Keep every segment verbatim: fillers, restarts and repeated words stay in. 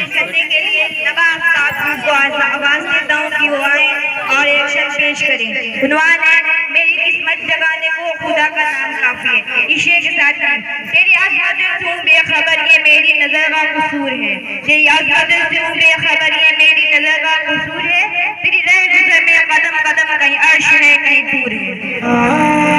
پیش کرنے کے لیے تمام ساتھیوں کو آواز دیتا ہوں کہ وہ آئیں اور ایک شعر پیش کریں۔ عنوان ہے میری قسمت جگانے کو خدا کا نام کافی ہے۔ اس شعر کے ساتھ تیری عظمت سے ہوں بے خبر یہ میری نظر کا قصور ہے، تیری عظمت سے ہوں بے خبر یہ میری نظر کا قصور ہے، تیری رہ گزر میں قدم قدم کہیں عرش ہے کہیں دور ہے۔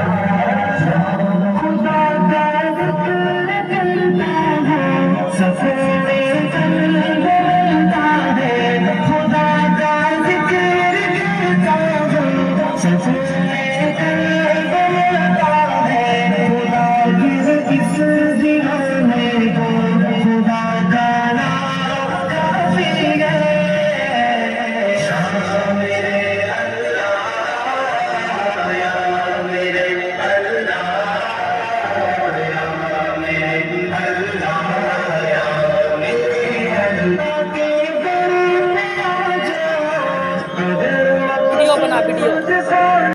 سفر